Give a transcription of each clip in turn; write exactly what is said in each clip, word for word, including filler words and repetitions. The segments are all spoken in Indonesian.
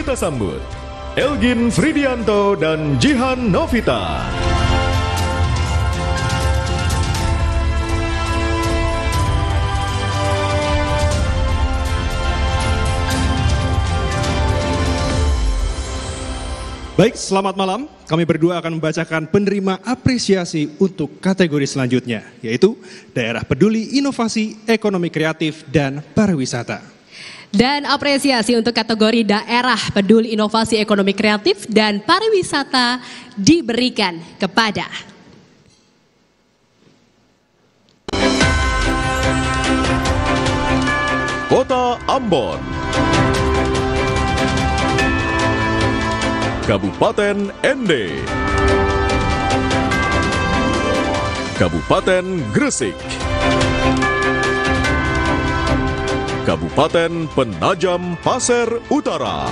Kita sambut Elgin Fridianto dan Jihan Novita. Baik, selamat malam. Kami berdua akan membacakan penerima apresiasi untuk kategori selanjutnya, yaitu Daerah Peduli Inovasi Ekonomi Kreatif dan Pariwisata. Dan apresiasi untuk kategori Daerah Peduli Inovasi Ekonomi Kreatif dan Pariwisata diberikan kepada Kota Ambon, Kabupaten Ende, Kabupaten Gresik, Kabupaten Penajam Pasir Utara,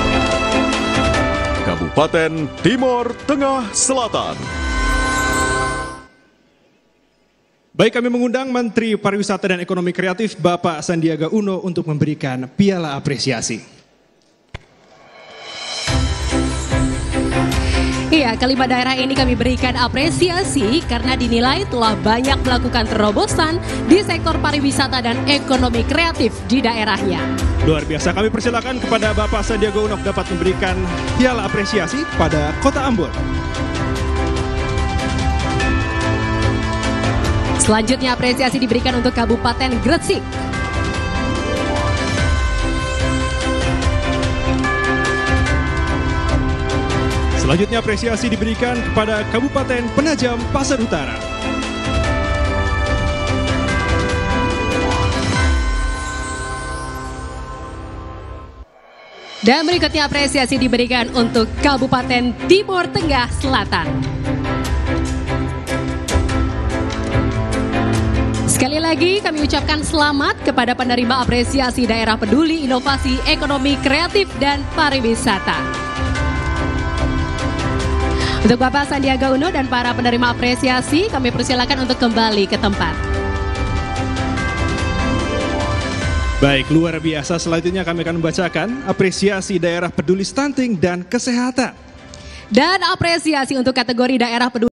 Kabupaten Timur Tengah Selatan. Baik, kami mengundang Menteri Pariwisata dan Ekonomi Kreatif Bapak Sandiaga Uno untuk memberikan piala apresiasi. Iya, kelima daerah ini kami berikan apresiasi karena dinilai telah banyak melakukan terobosan di sektor pariwisata dan ekonomi kreatif di daerahnya. Luar biasa, kami persilakan kepada Bapak Sandiaga Uno dapat memberikan piala apresiasi pada Kota Ambon. Selanjutnya apresiasi diberikan untuk Kabupaten Gresik. Selanjutnya apresiasi diberikan kepada Kabupaten Penajam Pasir Utara. Dan berikutnya apresiasi diberikan untuk Kabupaten Timur Tengah Selatan. Sekali lagi kami ucapkan selamat kepada penerima apresiasi Daerah Peduli Inovasi Ekonomi Kreatif dan Pariwisata. Untuk Bapak Sandiaga Uno dan para penerima apresiasi, kami persilakan untuk kembali ke tempat. Baik, luar biasa. Selanjutnya kami akan membacakan apresiasi Daerah Peduli Stunting dan Kesehatan. Dan apresiasi untuk kategori Daerah Peduli